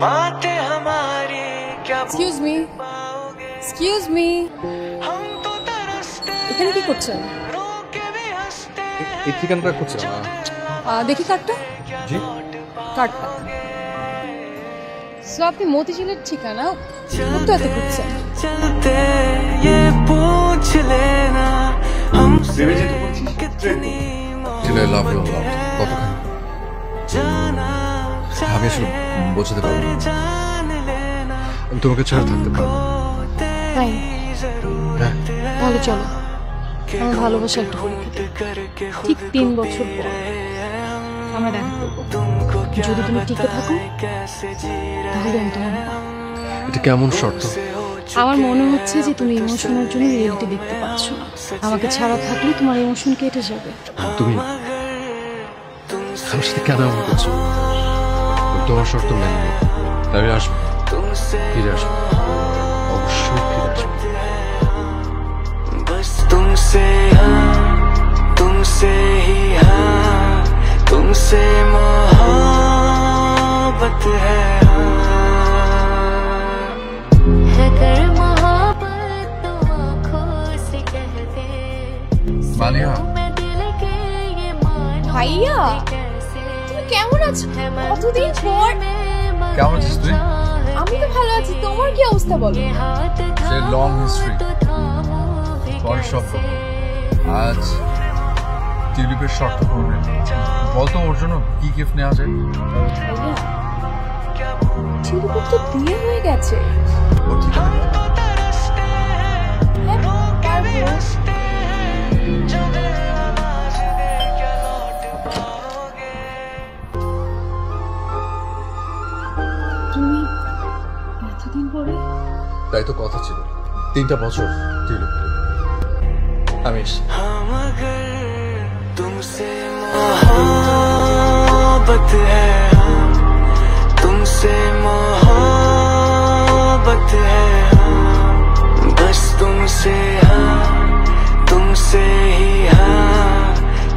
बातें हमारी क्या এক্সকিউজ মি এক্সকিউজ মি এখানে কি করছেন? এই ঠিকানাটা করছে দেখি কার্ডটা। জি কার্ডটা সো আপনি মতিঝিলের ঠিকানা তো এত করছেন। चलते ये पूछ लेना हमसे कितनी ছেলে লাভ ইউ লাভ কতখানি जाना আমি আসলে বোঝাতে পারবো না। जान लेना আমি তোমাকে ছাড়া থাকতে পারবো না। তাই হ্যাঁ তাহলে চলো আমার ভালোবাসা একটা करके ঠিক 3 বছর পর আমরা দেখা করবো। যদি তুমি টিকে থাকো कैसे जी তাহলে আমি তোমার মা। এটা কেমন শর্ত? আমার মনে হচ্ছে যে তুমি ইমোশনের জন্য রিয়েলিটি দেখতে পাচ্ছ না। আমাকে ছাড়া থাকলে তোমার ইমোশন কেটে যাবে। তুমি আমার সাথে কেন এমন করছো? তোমার শর্ত মেনে নিই, আমি আসবো, ফিরে আসবো, অবশ্যই ফিরে আসবো। बस तुमसे हाँ तुमसे ही हाँ तुमसे मोहब्बत है कर मोहब्बत तो आँखों से कहते মালিয়া मैं दिल के ये मानूं ভাইয়া कैसे তুমি কেমন আছো? কতদিন পর। কেমন আছিস তুই? আমি তো ভালো আছি, তোমার কি অবস্থা বলো? हाथ সে লং হিস্ট্রি, तो थामूं भी পরে সব বলবো। আজ টিউলিপের শর্ত করবে, বলতো ওর জন্য কি গিফট নেওয়া যায়? ভাইয়া টিউলিপের তো বিয়ে হয়ে গেছে। ওর ঠিকানা হ্যাঁ, পারবো। তুমি এতদিন পরে? তাই তো কথা ছিল, 3টা বছর টিউলিপ। আমি এসছি। हम अगर तुमसे मोहब्बत है हाँ तुमसे मोहब्बत